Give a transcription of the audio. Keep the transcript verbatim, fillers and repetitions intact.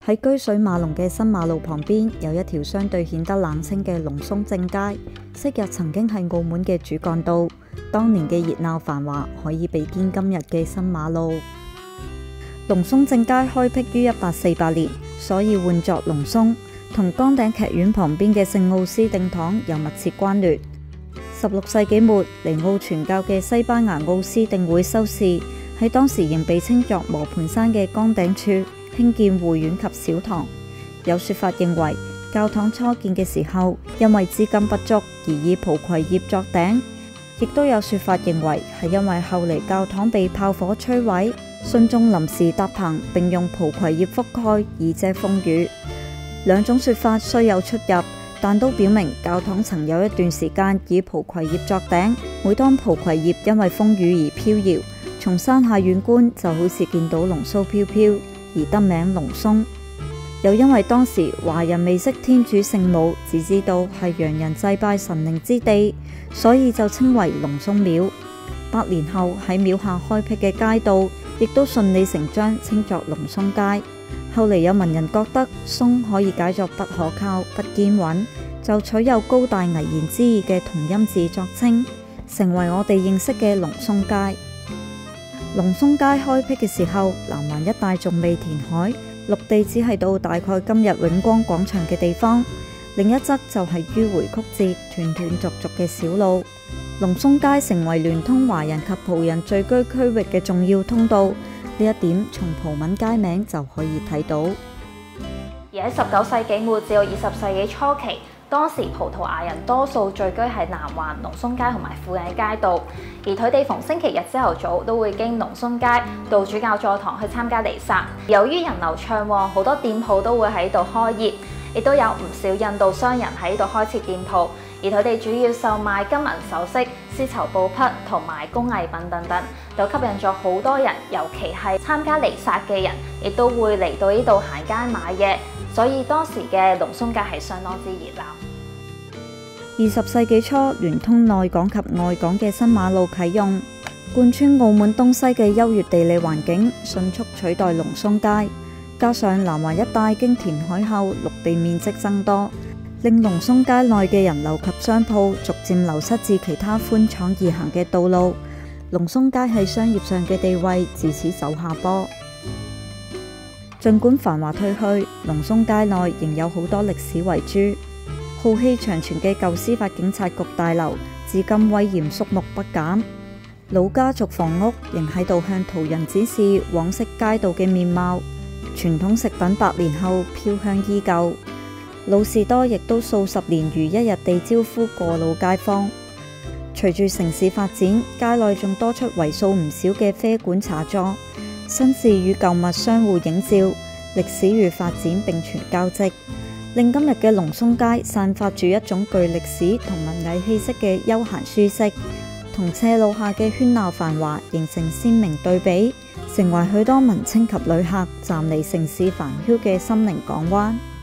喺居水馬龍嘅新馬路旁邊，有一條相對顯得冷清嘅龍松正街。昔日曾經係澳門嘅主幹道，當年嘅熱鬧繁華可以比肩今日嘅新馬路。龍松正街開闢於一八四八年，所以喚作龍松，同崗頂劇院旁邊嘅聖奧斯定堂有密切關聯。十六世紀末，尼奧傳教嘅西班牙奧斯定會修士喺當時仍被稱作磨盤山嘅崗頂處興建會院及小堂。有說法認為，教堂初建嘅時候因為資金不足而以蒲葵葉作頂，亦都有說法認為係因為後嚟教堂被炮火摧毀，信眾臨時搭棚並用蒲葵葉覆蓋以遮風雨。兩種說法雖有出入，但都表明教堂曾有一段時間以蒲葵葉作頂。每當蒲葵葉因為風雨而飄搖，從山下遠觀就好似見到龍鬚飄飄，而得名龍松。又因為當時華人未識天主聖母，只知道係洋人祭拜神靈之地，所以就稱為龍松廟。百年後喺廟下開闢嘅街道，亦都順理成章稱作龍松街。後嚟有文人覺得松可以解作不可靠、不堅穩，就取有高大危言之意嘅同音字作稱，成為我哋認識嘅龍松街。龍松街開闢嘅時候，南環一帶仲未填海，陸地只係到大概今日永光廣場嘅地方，另一側就係迂迴曲折、斷斷續續嘅小路。龍松街成為聯通華人及葡人聚居區域嘅重要通道，呢一點從葡文街名就可以睇到。 而喺十九世紀末至到二十世紀初期，當時葡萄牙人多數聚居喺南環龍松街同埋附近嘅街道，而佢哋逢星期日朝頭早都會經龍松街到主教座堂去參加彌撒。由於人流暢旺，好多店鋪都會喺度開業，亦都有唔少印度商人喺度開設店鋪，而佢哋主要售賣金銀首飾、絲綢布匹同埋工藝品等等，就吸引咗好多人，尤其係參加彌撒嘅人，亦都會嚟到呢度行街買嘢。所以當時嘅龍松街係相當之熱鬧。 二十世紀初，聯通內港及外港嘅新馬路啟用，貫穿澳門東西嘅優越地理環境，迅速取代龍松街。加上南環一帶經填海後，陸地面積增多，令龍松街內嘅人流及商鋪逐漸流失至其他寬敞易行嘅道路。龍松街喺商業上嘅地位自此走下坡。儘管繁華退去，龍松街內仍有好多歷史遺珠。浩氣長存嘅舊司法警察局大樓，至今威嚴肅穆不減。老家族房屋仍喺度向途人展示往昔街道嘅面貌。傳統食品百年後飄香依舊。老士多亦都數十年如一日地招呼過路街坊。隨住城市發展，街內仲多出為數唔少嘅啡館茶座。新事與舊物相互映照，歷史與發展並存交織，令今日嘅龍松街散發住一種具歷史同文藝氣息嘅悠閒舒適，同斜路下嘅喧鬧繁華形成鮮明對比，成為許多文青及旅客暫離城市煩囂嘅心靈港灣。